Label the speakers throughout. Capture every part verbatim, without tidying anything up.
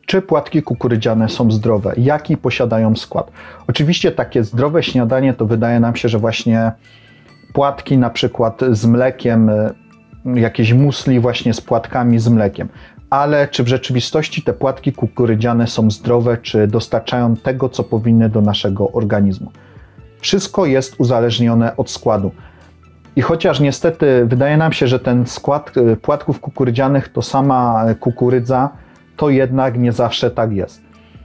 Speaker 1: Czy płatki kukurydziane są zdrowe? Jaki posiadają skład? Oczywiście takie zdrowe śniadanie to wydaje nam się, że właśnie płatki na przykład z mlekiem, jakieś musli właśnie z płatkami z mlekiem. Ale czy w rzeczywistości te płatki kukurydziane są zdrowe, czy dostarczają tego, co powinny do naszego organizmu? Wszystko jest uzależnione od składu. I chociaż niestety wydaje nam się, że ten skład płatków kukurydzianych to sama kukurydza, to jednak nie zawsze tak jest.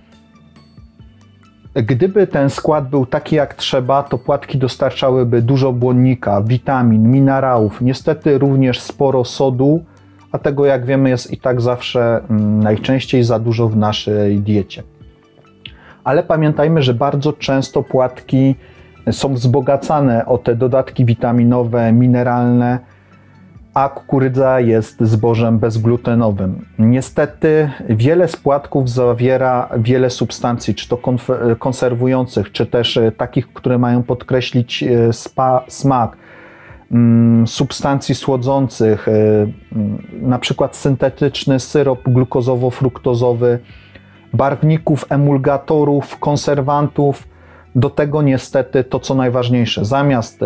Speaker 1: Gdyby ten skład był taki jak trzeba, to płatki dostarczałyby dużo błonnika, witamin, minerałów, niestety również sporo sodu, a tego, jak wiemy, jest i tak zawsze mm, najczęściej za dużo w naszej diecie. Ale pamiętajmy, że bardzo często płatki są wzbogacane o te dodatki witaminowe, mineralne, a kukurydza jest zbożem bezglutenowym. Niestety wiele z płatków zawiera wiele substancji, czy to konserwujących, czy też takich, które mają podkreślić spa, smak, substancji słodzących, na przykład syntetyczny syrop glukozowo-fruktozowy, barwników, emulgatorów, konserwantów. Do tego niestety to, co najważniejsze, zamiast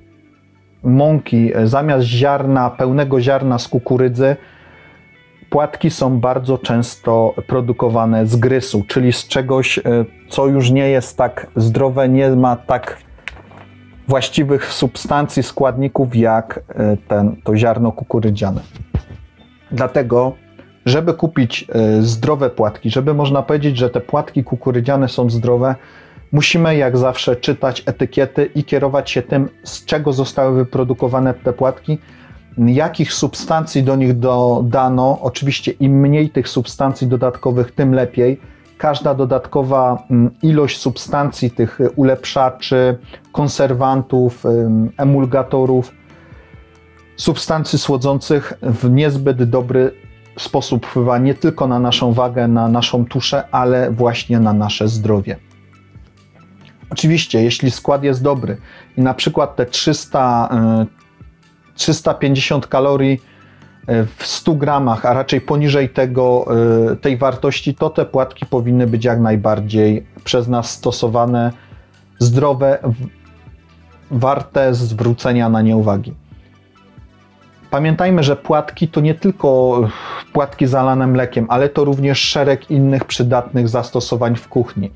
Speaker 1: mąki, zamiast ziarna, pełnego ziarna z kukurydzy, płatki są bardzo często produkowane z grysu, czyli z czegoś, co już nie jest tak zdrowe, nie ma tak właściwych substancji, składników jak ten, to ziarno kukurydziane. Dlatego, żeby kupić zdrowe płatki, żeby można powiedzieć, że te płatki kukurydziane są zdrowe, musimy jak zawsze czytać etykiety i kierować się tym, z czego zostały wyprodukowane te płatki, jakich substancji do nich dodano. Oczywiście im mniej tych substancji dodatkowych, tym lepiej. Każda dodatkowa ilość substancji, tych ulepszaczy, konserwantów, emulgatorów, substancji słodzących w niezbyt dobry sposób wpływa nie tylko na naszą wagę, na naszą tuszę, ale właśnie na nasze zdrowie. Oczywiście, jeśli skład jest dobry i na przykład te trzysta, trzysta pięćdziesiąt kalorii w stu gramach, a raczej poniżej tego, tej wartości, to te płatki powinny być jak najbardziej przez nas stosowane, zdrowe, warte zwrócenia na nie uwagi. Pamiętajmy, że płatki to nie tylko płatki zalane mlekiem, ale to również szereg innych przydatnych zastosowań w kuchni.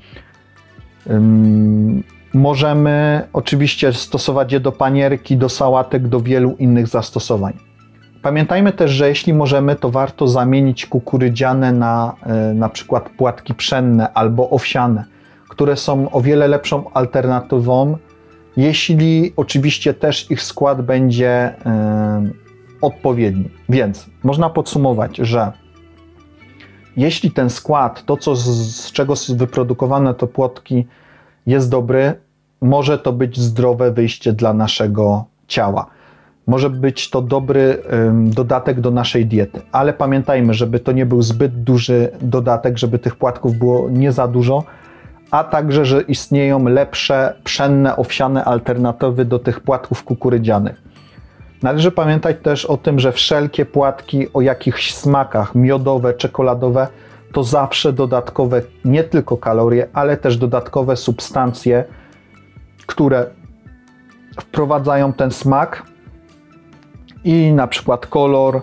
Speaker 1: Możemy oczywiście stosować je do panierki, do sałatek, do wielu innych zastosowań. Pamiętajmy też, że jeśli możemy, to warto zamienić kukurydziane na na przykład płatki pszenne albo owsiane, które są o wiele lepszą alternatywą, jeśli oczywiście też ich skład będzie odpowiedni. Więc można podsumować, że jeśli ten skład, to co z, z czego są wyprodukowane te płatki jest dobry, może to być zdrowe wyjście dla naszego ciała. Może być to dobry ym, dodatek do naszej diety, ale pamiętajmy, żeby to nie był zbyt duży dodatek, żeby tych płatków było nie za dużo, a także, że istnieją lepsze pszenne, owsiane alternatywy do tych płatków kukurydzianych. Należy pamiętać też o tym, że wszelkie płatki o jakichś smakach, miodowe, czekoladowe, to zawsze dodatkowe nie tylko kalorie, ale też dodatkowe substancje, które wprowadzają ten smak i na przykład kolor,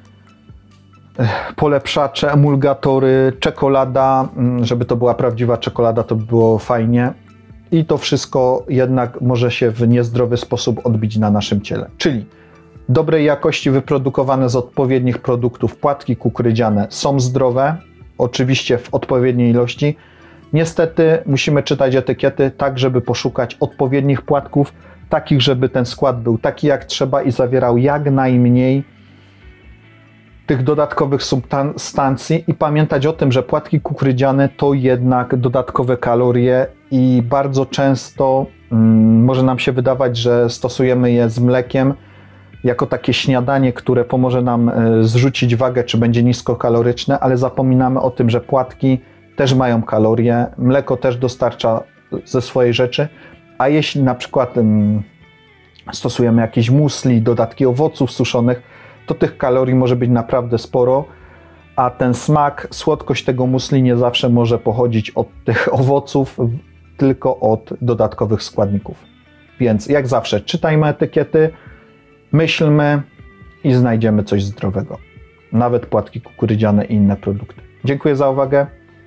Speaker 1: polepszacze, emulgatory, czekolada, żeby to była prawdziwa czekolada, to by było fajnie. I to wszystko jednak może się w niezdrowy sposób odbić na naszym ciele. Czyli dobrej jakości, wyprodukowane z odpowiednich produktów płatki kukurydziane są zdrowe, oczywiście w odpowiedniej ilości. Niestety musimy czytać etykiety tak, żeby poszukać odpowiednich płatków, takich, żeby ten skład był taki jak trzeba i zawierał jak najmniej tych dodatkowych substancji i pamiętać o tym, że płatki kukurydziane to jednak dodatkowe kalorie i bardzo często mm, może nam się wydawać, że stosujemy je z mlekiem jako takie śniadanie, które pomoże nam y, zrzucić wagę, czy będzie niskokaloryczne, ale zapominamy o tym, że płatki też mają kalorie, mleko też dostarcza ze swojej rzeczy, a jeśli na przykład y, stosujemy jakieś musli, dodatki owoców suszonych, to tych kalorii może być naprawdę sporo, a ten smak, słodkość tego musli nie zawsze może pochodzić od tych owoców, tylko od dodatkowych składników. Więc jak zawsze czytajmy etykiety, myślmy i znajdziemy coś zdrowego. Nawet płatki kukurydziane i inne produkty. Dziękuję za uwagę.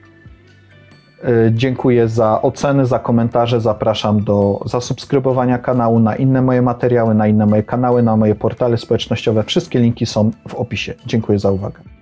Speaker 1: Dziękuję za oceny, za komentarze. Zapraszam do zasubskrybowania kanału na inne moje materiały, na inne moje kanały, na moje portale społecznościowe. Wszystkie linki są w opisie. Dziękuję za uwagę.